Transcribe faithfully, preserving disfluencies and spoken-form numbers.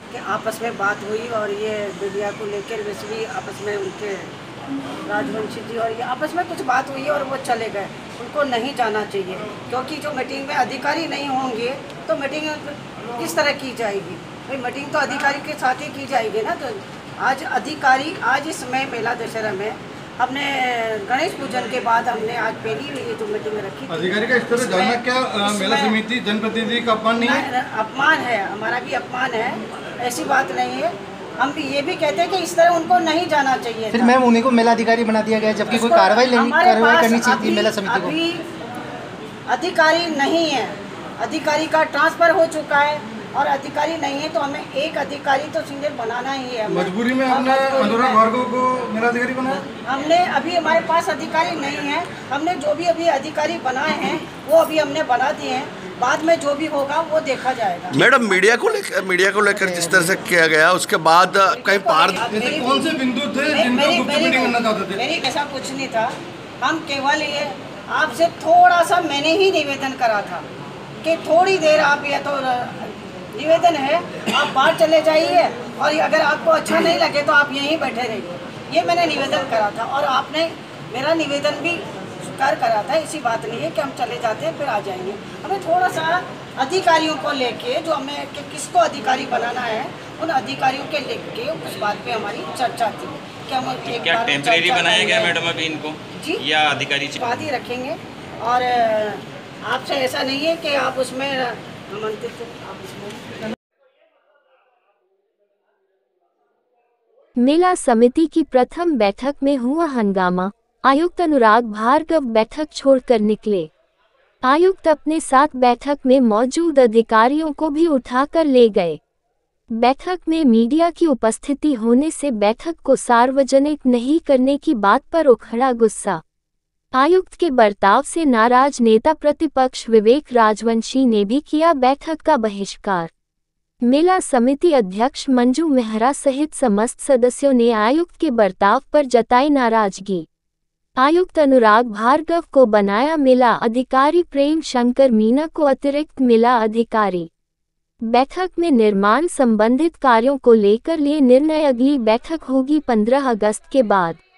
कि आपस में बात हुई और ये मीडिया को लेकर वैसे भी आपस में उनके राजवंशी जी और ये आपस में कुछ बात हुई और वो चले गए। उनको नहीं जाना चाहिए, क्योंकि जो मीटिंग में अधिकारी नहीं होंगे तो मीटिंग किस तरह की जाएगी? भाई मीटिंग तो अधिकारी के साथ ही की जाएगी ना। तो आज अधिकारी आज इस समय मेला दशहरा में हमने गणेश पूजन के बाद हमने आज पहली ये जो मीटिंग रखी थी, अधिकारी का इस तरह जाना क्या मेला समिति जनप्रतिनिधि का अपमान नहीं है? अपमान है, हमारा भी अपमान है, ऐसी बात नहीं है। हम भी ये भी कहते हैं कि इस तरह उनको नहीं जाना चाहिए। फिर मैम उन्हीं को मेला अधिकारी बना दिया गया, जबकि कोई कार्रवाई लेनी कार्रवाई करनी चाहिए थी मेला समिति को। अभी अधिकारी नहीं है, अधिकारी का ट्रांसफर हो चुका है और अधिकारी नहीं है तो हमें एक अधिकारी तो सीनियर बनाना ही है। मजबूरी में हमने अनुराग भार्गव को मेला अधिकारी बनाया। हमने अभी हमारे पास अधिकारी नहीं है, हमने जो भी अभी अधिकारी बनाए हैं वो अभी हमने बना दिए हैं, बाद में जो भी होगा वो देखा जाएगा। मैडम मीडिया को लेकर मीडिया को लेकर जिस तरह से किया गया उसके बाद कहीं पार कौन से बिंदु थे जिनका गुप्त मीटिंग करना चाहते थे? मेरी ऐसा कुछ नहीं था, हम केवल ये आपसे थोड़ा सा मैंने ही निवेदन करा था कि थोड़ी देर आप ये तो निवेदन है आप बाहर चले जाइए और अगर आपको अच्छा नहीं लगे तो आप यहीं बैठे रहिए, ये मैंने निवेदन करा था और आपने मेरा निवेदन भी स्वीकार करा था। ऐसी बात नहीं है कि हम चले जाते हैं फिर आ जाएंगे। हमें थोड़ा सा अधिकारियों को लेके जो हमें कि किसको अधिकारी बनाना है उन अधिकारियों के लेके उस बात पे हमारी चर्चा थी कि हम एक क्या टेम्परेरी बनाया गया मैडम अभी इनको जी या अधिकारी बात ही रखेंगे और आपसे ऐसा नहीं है कि आप उसमें आमंत्रित आप उसमें। मेला समिति की प्रथम बैठक में हुआ हंगामा, आयुक्त अनुराग भार्गव बैठक छोड़कर निकले। आयुक्त अपने साथ बैठक में मौजूद अधिकारियों को भी उठाकर ले गए। बैठक में मीडिया की उपस्थिति होने से बैठक को सार्वजनिक नहीं करने की बात पर उखड़ा गुस्सा। आयुक्त के बर्ताव से नाराज नेता प्रतिपक्ष विवेक राजवंशी ने भी किया बैठक का बहिष्कार। मेला समिति अध्यक्ष मंजू मेहरा सहित समस्त सदस्यों ने आयुक्त के बर्ताव पर जताई नाराजगी। आयुक्त अनुराग भार्गव को बनाया मेला अधिकारी, प्रेम शंकर मीना को अतिरिक्त मेला अधिकारी। बैठक में निर्माण संबंधित कार्यों को लेकर लिए निर्णय। अगली बैठक होगी पंद्रह अगस्त के बाद।